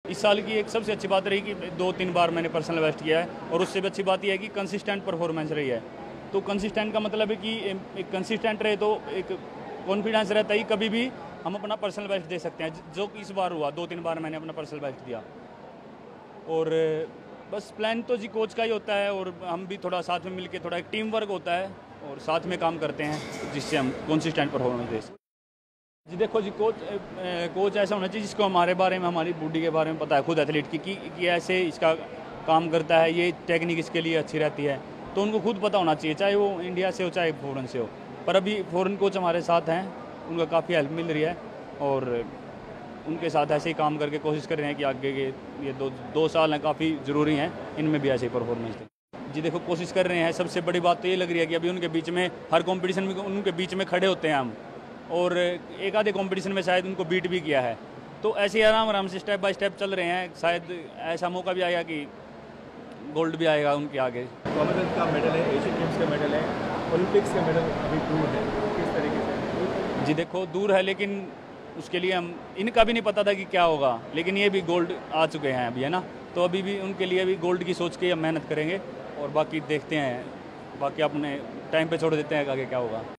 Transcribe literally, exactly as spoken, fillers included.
इस साल की एक सबसे अच्छी बात रही कि दो तीन बार मैंने पर्सनल बेस्ट किया है, और उससे भी अच्छी बात यह है कि कंसिस्टेंट परफॉर्मेंस रही है। तो कंसिस्टेंट का मतलब है कि एक कंसिस्टेंट रहे तो एक कॉन्फिडेंस रहता है, कभी भी हम अपना पर्सनल बेस्ट दे सकते हैं, जो इस बार हुआ। दो तीन बार मैंने अपना पर्सनल बेस्ट दिया, और बस प्लान तो जी कोच का ही होता है, और हम भी थोड़ा साथ में मिलकर थोड़ा एक टीम वर्क होता है और साथ में काम करते हैं, जिससे हम कंसिस्टेंट परफॉर्मेंस दे सकते हैं। जी देखो जी, कोच कोच ऐसा होना चाहिए जिसको हमारे बारे में, हमारी बॉडी के बारे में पता है, खुद एथलीट की कि, कि ऐसे इसका काम करता है, ये टेक्निक इसके लिए अच्छी रहती है, तो उनको खुद पता होना चाहिए, चाहे वो इंडिया से हो चाहे फ़ॉरेन से हो। पर अभी फ़ॉरेन कोच हमारे साथ हैं, उनका काफ़ी हेल्प मिल रही है, और उनके साथ ऐसे ही काम करके कोशिश कर रहे हैं कि आगे के ये दो दो साल हैं काफ़ी ज़रूरी हैं, इनमें भी ऐसे ही परफॉर्मेंस दें। जी देखो, कोशिश कर रहे हैं। सबसे बड़ी बात तो ये लग रही है कि अभी उनके बीच में हर कंपटीशन में उनके बीच में खड़े होते हैं हम, और एक आधे कंपटीशन में शायद उनको बीट भी किया है, तो ऐसे ही आराम आराम से स्टेप बाय स्टेप चल रहे हैं। शायद ऐसा मौका भी आएगा कि गोल्ड भी आएगा उनके आगे। कॉमनवेल्थ का मेडल है, एशियन गेम्स का मेडल है, ओलंपिक्स का मेडल अभी दूर है, किस तरीके से? जी देखो, दूर है, लेकिन उसके लिए हम, इनका भी नहीं पता था कि क्या होगा, लेकिन ये भी गोल्ड आ चुके हैं अभी, है ना। तो अभी भी उनके लिए भी गोल्ड की सोच के हम मेहनत करेंगे, और बाकी देखते हैं, बाकी अपने टाइम पे छोड़ देते हैं आगे क्या होगा।